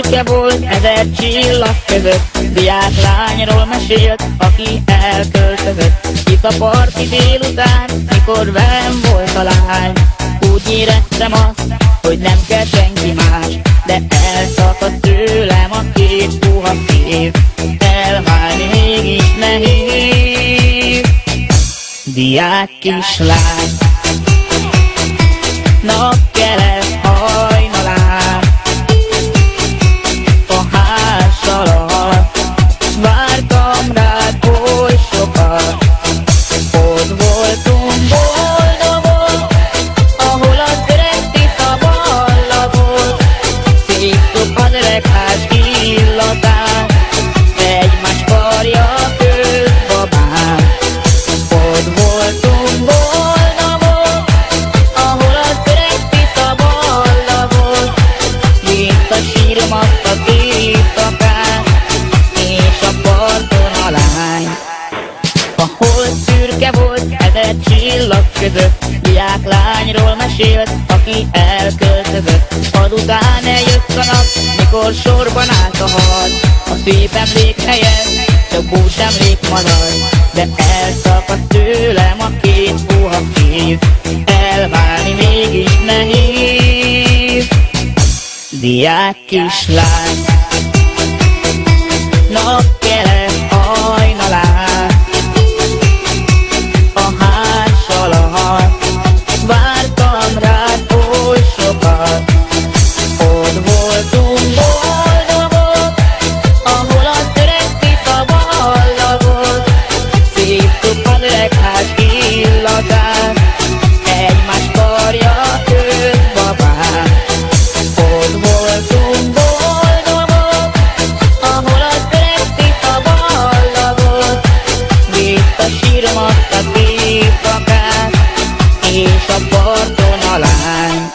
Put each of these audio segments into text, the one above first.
szürke volt 1000 csillag között, diáklányról mesélt, aki elköltözött. Itt a parti délután, mikor velem volt a lány, úgy éreztem azt, hogy nem kell senki más, de elszakadt tőlem a két puha szív, elválni mégis nehéz. Diák kislány, napkelet hajnalán, a ház alatt vártam rád oly sokat. Ott voltunk boldogok, ahol az öreg tiszta ballagott, szívtuk az öregház illatát, egymás karja közt babám. Ott voltunk boldogok, ahol az öreg tiszta ballagott, mint a sírmat a éjszakán, és a parton a lány. A hold szürke volt 1000 csillag között, diáklányról mesélt, aki elköltözött. Azután eljött a nap, mikor sorban állt a harc, a szép emlékhelyen csak bús emlék marad, de elszakadt tőlem a két puha szív, elválni mégis nehéz. Diák kislány, napkelet hajnalán, a ház alatt vártam rád oly sokat. Ott voltunk boldogok, ahol az öreg tiszta ballagott, szívtuk az öregház illatát, egymás karja közt babám. Ott voltunk boldogok, ahol az öreg tiszta ballagott, vissza sírmattak éjszakát, és a parton a lány.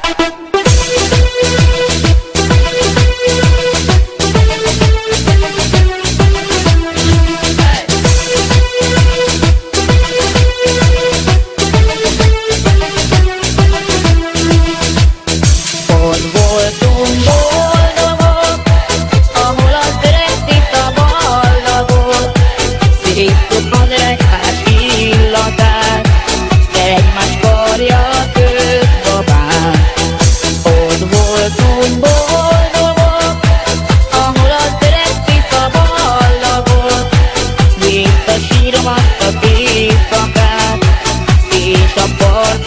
Ott voltunk boldogok, ahol az öreg tiszta ballagott, szívtuk az öregház illatát, egymás karja közt babám. Ott voltunk boldogok, ahol az öreg tiszta ballagott, vissza sírmattak éjszakát, és a part